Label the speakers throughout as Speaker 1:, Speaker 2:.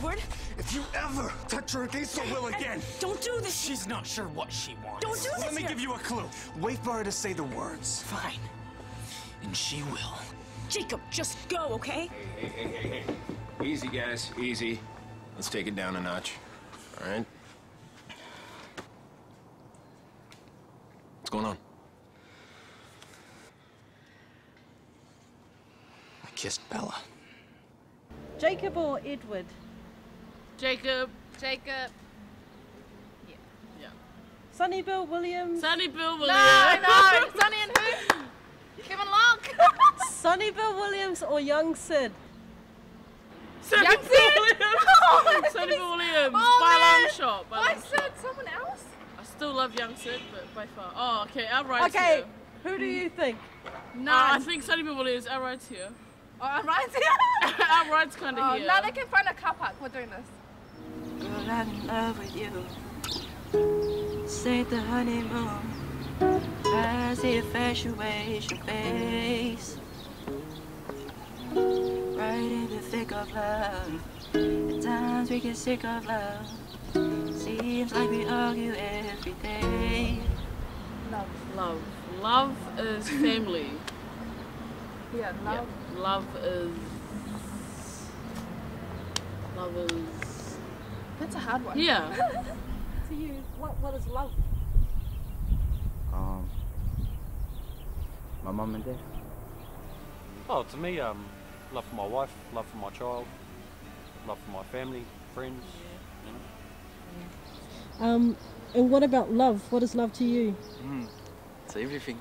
Speaker 1: Edward.
Speaker 2: If you ever touch her again, so will again.
Speaker 1: Don't do this.
Speaker 3: She's not sure what she wants.
Speaker 1: Don't do this.
Speaker 2: Let me give you a clue. Wait for her to say the words.
Speaker 3: Fine. And she will.
Speaker 1: Jacob, just go, okay?
Speaker 4: Hey. Easy, guys. Easy. Let's take it down a notch. All right? What's going on?
Speaker 2: I kissed Bella.
Speaker 5: Jacob or Edward?
Speaker 6: Jacob.
Speaker 7: Jacob.
Speaker 6: Yeah.
Speaker 5: Sonny Bill Williams?
Speaker 6: Sonny Bill Williams.
Speaker 7: No. Sonny and who? Kevin Locke.
Speaker 5: Sonny Bill Williams or young Sid?
Speaker 6: Sonny
Speaker 7: Young
Speaker 6: Bill
Speaker 7: Sid?
Speaker 6: Williams. Sonny Bill Williams.
Speaker 7: Oh,
Speaker 6: by a
Speaker 7: man.
Speaker 6: long shot. By a
Speaker 7: Why
Speaker 6: long
Speaker 7: Sid?
Speaker 6: shot.
Speaker 7: Someone else?
Speaker 6: I still love young Sid, but by far. Oh, okay. Outright
Speaker 5: Okay,
Speaker 6: here.
Speaker 5: who do you think?
Speaker 6: No, I think Sonny Bill Williams. Outright's here.
Speaker 7: Oh, I'm right here.
Speaker 6: Outright's kind of here.
Speaker 7: Now they can find a car park. We're doing this.
Speaker 8: Girl, I'm in love with you. Say the honeymoon. I see infatuation face. Right in the thick of love. At times we get sick of love. Seems like we argue every day.
Speaker 6: Love. Love is family.
Speaker 7: Yeah, love.
Speaker 6: Yeah. Love is.
Speaker 7: That's a hard one.
Speaker 6: Yeah.
Speaker 5: To you, what is love?
Speaker 9: My mum and dad.
Speaker 10: Oh, to me, love for my wife, love for my child, love for my family, friends. You know.
Speaker 5: And what about love? What is love to you?
Speaker 8: It's everything.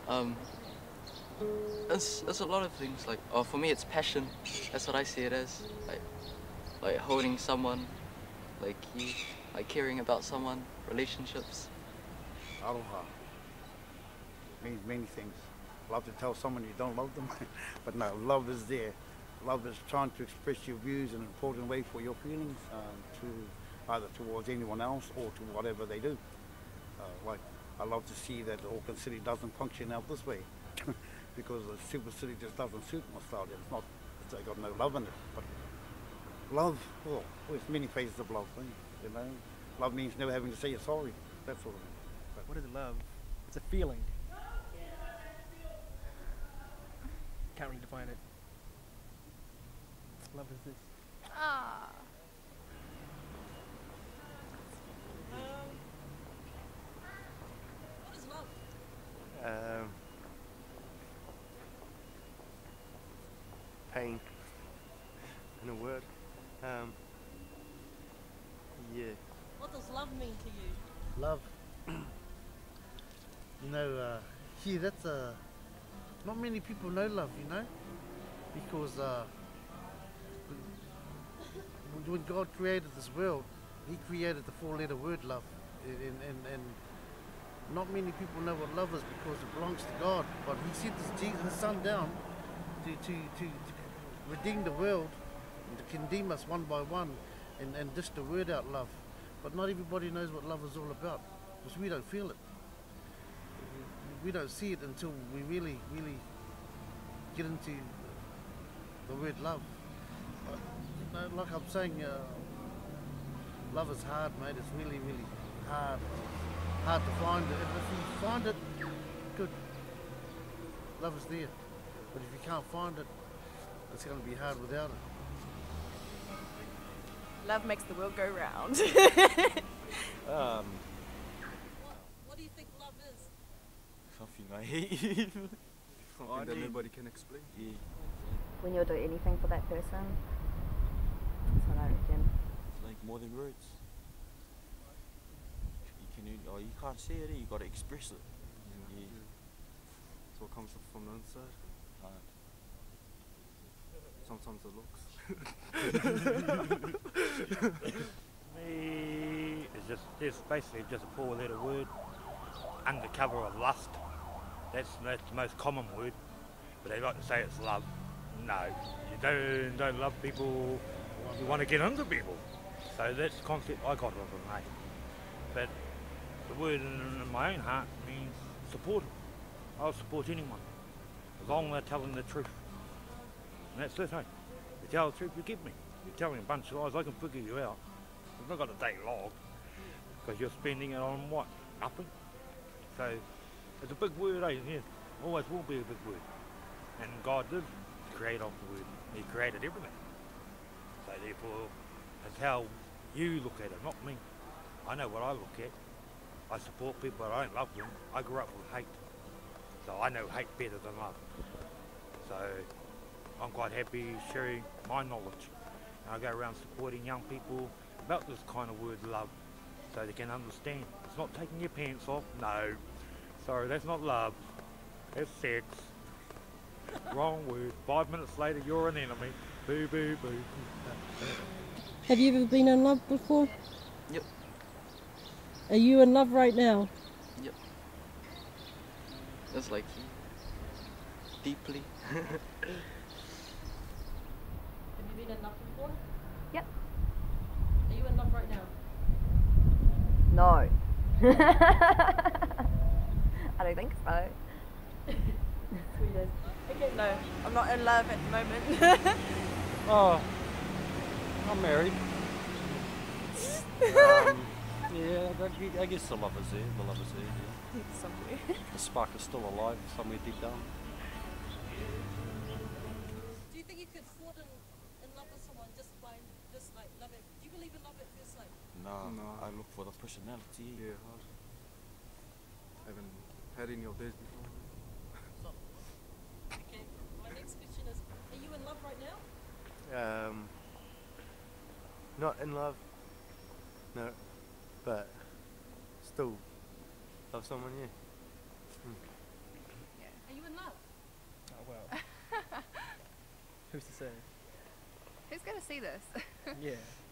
Speaker 8: It's a lot of things. Like, for me, it's passion. That's what I see it as. Like holding someone, like you, like caring about someone, relationships.
Speaker 9: Aloha. It means many things. Love to tell someone you don't love them, but no, love is there. Love is trying to express your views in an important way for your feelings, to either towards anyone else or to whatever they do. Like, I love to see that Auckland City doesn't function out this way, because the super city just doesn't suit my style. It's not, it's got no love in it. But love, well, there's many phases of love, you know. Love means never having to say you're sorry. That's what it means. But
Speaker 11: what is love? It's a feeling. Can't really define it. Love is this.
Speaker 7: Ah.
Speaker 5: What is love?
Speaker 12: Pain. In a word. Yeah.
Speaker 5: What does love mean to you?
Speaker 13: Love. You know, here that's not many people know love, you know, because when God created this world, He created the four-letter word love, and not many people know what love is because it belongs to God. But He sent His Son down to redeem the world, and to condemn us one by one, and dish the word out, love. But not everybody knows what love is all about, because we don't feel it. We don't see it until we really get into the word love. But, you know, like I'm saying, love is hard, mate. It's really hard to find it. If you find it, good. Love is there. But if you can't find it, it's going to be hard without it.
Speaker 7: Love makes the world go round.
Speaker 5: What do you think love is?
Speaker 14: Something I hate. Something that nobody can explain. Yeah.
Speaker 15: When you'll do anything for that person, that's what I reckon.
Speaker 14: It's like more than words. You can't say it, you gotta express it. Yeah.
Speaker 12: It's what comes from the inside. Sometimes it looks.
Speaker 16: Me, it's basically just a four-letter word under cover of lust. That's the most common word, but they like to say it's love. No, you don't love people. You want to get into people. So that's the concept I got of it, mate. But the word in my own heart means support. I'll support anyone as long as they're telling the truth. And that's it, hey. If you tell the truth, you give me. you tell me a bunch of lies, I can figure you out. I've not got a day log, because you're spending it on what? Nothing. So, it's a big word, eh? Yeah, always will be a big word. And God did create off the word. He created everything. So therefore, it's how you look at it, not me. I know what I look at. I support people, but I don't love them. I grew up with hate. So I know hate better than love. So I'm quite happy sharing my knowledge. And I go around supporting young people about this kind of word, love, so they can understand. It's not taking your pants off. No. Sorry, that's not love. That's sex. Wrong word. 5 minutes later, you're an enemy. Boo, boo, boo.
Speaker 5: Have you ever been in love before?
Speaker 8: Yep.
Speaker 5: Are you in love right now?
Speaker 8: Yep. It's like deeply.
Speaker 5: Have you been in love before?
Speaker 15: Yep.
Speaker 5: Are you in love right now?
Speaker 15: No. I don't think so.
Speaker 6: Okay, no, I'm not in love at the moment.
Speaker 10: Oh, I'm married. Yeah, I guess the love is there. The love is there, yeah.
Speaker 6: Somewhere.
Speaker 10: The spark is still alive somewhere deep down.
Speaker 5: Do you think you could fall in love with someone just by like love it? Do you believe in love at first sight?
Speaker 14: No.
Speaker 10: I look for the personality.
Speaker 14: Yeah, haven't had any of those before.
Speaker 5: Okay, my next question is, are you in love right now?
Speaker 12: Not in love. No. But still love someone, yeah.
Speaker 5: Are you in love?
Speaker 11: Oh well. Who's to say?
Speaker 7: Who's going to see this?
Speaker 11: Yeah.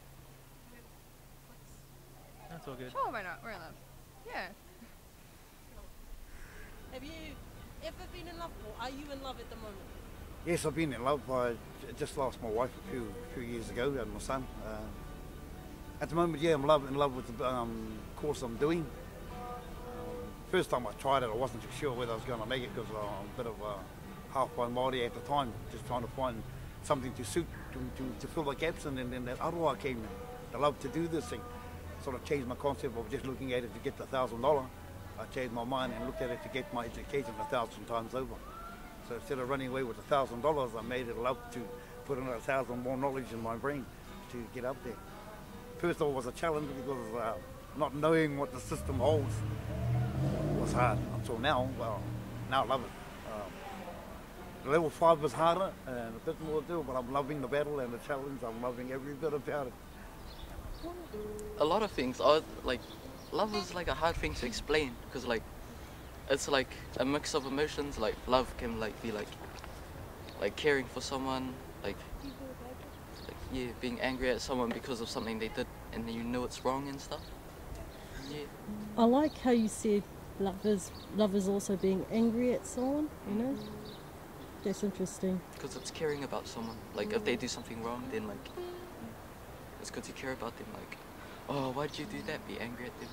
Speaker 11: That's all good.
Speaker 7: Sure, why not? We're in love. Yeah.
Speaker 5: Have you ever been in love, or are you in love at the moment?
Speaker 9: Yes, I've been in love. I just lost my wife a few years ago, and my son. At the moment, yeah, I'm in love with the course I'm doing. First time I tried it, I wasn't too sure whether I was going to make it because I'm a bit of a half-by Māori at the time, just trying to find something to suit, to fill the gaps, and then that Aroa came, the love to do this thing. Sort of changed my concept of just looking at it to get the $1,000. I changed my mind and looked at it to get my education 1,000 times over. So instead of running away with $1,000, I made it love to put in 1,000 more knowledge in my brain to get up there. First of all, it was a challenge because not knowing what the system holds was hard. Until now, well, now I love it. Level 5 was harder and a bit more to do, but I'm loving the battle and the challenge. I'm loving every bit about it.
Speaker 8: A lot of things are like, love is like a hard thing to explain because like, it's like a mix of emotions. Like love can like be like caring for someone, like yeah, being angry at someone because of something they did and you know it's wrong and stuff. Yeah.
Speaker 5: I like how you said love is also being angry at someone, you know? That's interesting.
Speaker 8: Because it's caring about someone. Like if they do something wrong, then like it's good to care about them. Like, oh, why'd you do that? Be angry at them.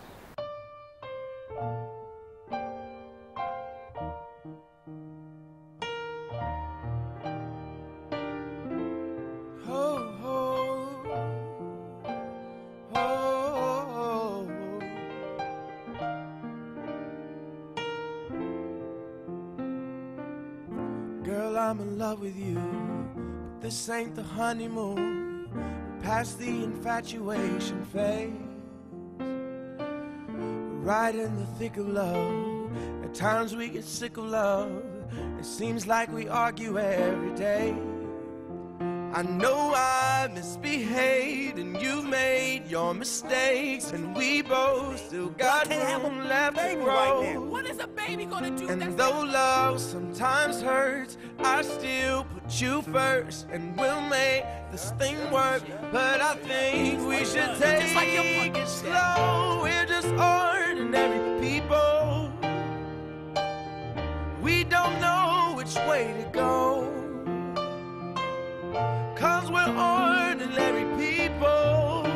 Speaker 17: Girl, I'm in love with you, but this ain't the honeymoon. Past the infatuation phase, right in the thick of love. At times we get sick of love. It seems like we argue every day. I know I misbehaved and you've made your mistakes, and we both still got room left to grow.
Speaker 6: What is a baby gonna do?
Speaker 17: And though love sometimes hurts, I still put you first, and we'll make this thing work. But I think we should take it slow. We're just ordinary people. We don't know which way to go, 'cause we're ordinary people.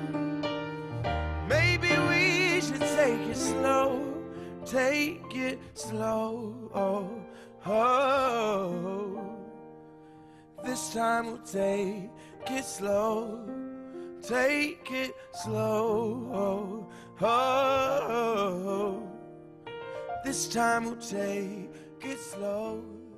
Speaker 17: Maybe we should take it slow. Take it slow. Oh. This time we'll take it slow, take it slow. Oh, this time we'll take it slow.